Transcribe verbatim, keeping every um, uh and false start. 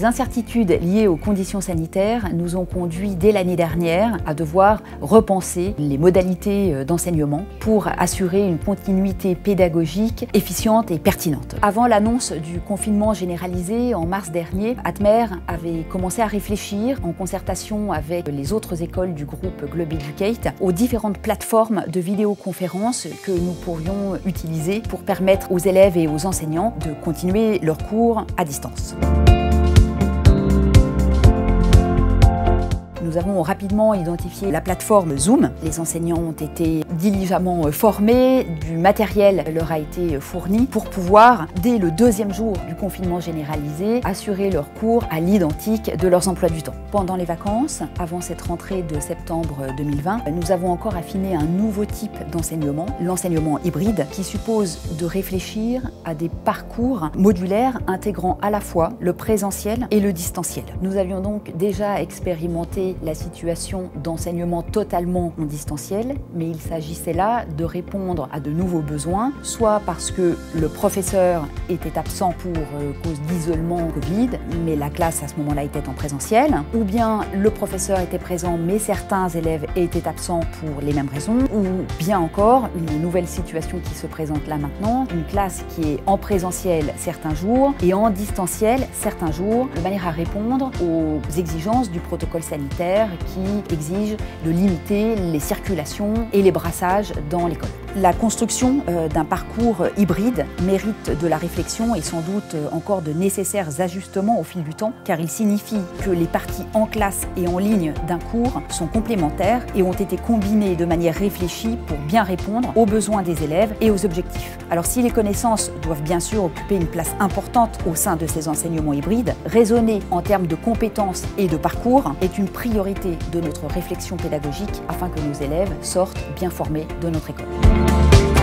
Les incertitudes liées aux conditions sanitaires nous ont conduit dès l'année dernière à devoir repenser les modalités d'enseignement pour assurer une continuité pédagogique efficiente et pertinente. Avant l'annonce du confinement généralisé en mars dernier, Atmer avait commencé à réfléchir en concertation avec les autres écoles du groupe Globeducate aux différentes plateformes de vidéoconférence que nous pourrions utiliser pour permettre aux élèves et aux enseignants de continuer leurs cours à distance. Nous avons rapidement identifié la plateforme Zoom. Les enseignants ont été diligemment formés, du matériel leur a été fourni pour pouvoir, dès le deuxième jour du confinement généralisé, assurer leurs cours à l'identique de leurs emplois du temps. Pendant les vacances, avant cette rentrée de septembre deux mille vingt, nous avons encore affiné un nouveau type d'enseignement, l'enseignement hybride, qui suppose de réfléchir à des parcours modulaires intégrant à la fois le présentiel et le distanciel. Nous avions donc déjà expérimenté la situation d'enseignement totalement en distanciel, mais il s'agissait là de répondre à de nouveaux besoins, soit parce que le professeur était absent pour euh, cause d'isolement Covid, mais la classe à ce moment-là était en présentiel, ou bien le professeur était présent, mais certains élèves étaient absents pour les mêmes raisons, ou bien encore une nouvelle situation qui se présente là maintenant, une classe qui est en présentiel certains jours et en distanciel certains jours, de manière à répondre aux exigences du protocole sanitaire qui exige de limiter les circulations et les brassages dans l'école. La construction euh, d'un parcours hybride mérite de la réflexion et sans doute encore de nécessaires ajustements au fil du temps, car il signifie que les parties en classe et en ligne d'un cours sont complémentaires et ont été combinées de manière réfléchie pour bien répondre aux besoins des élèves et aux objectifs. Alors si les connaissances doivent bien sûr occuper une place importante au sein de ces enseignements hybrides, raisonner en termes de compétences et de parcours est une priorité de notre réflexion pédagogique afin que nos élèves sortent bien formés de notre école.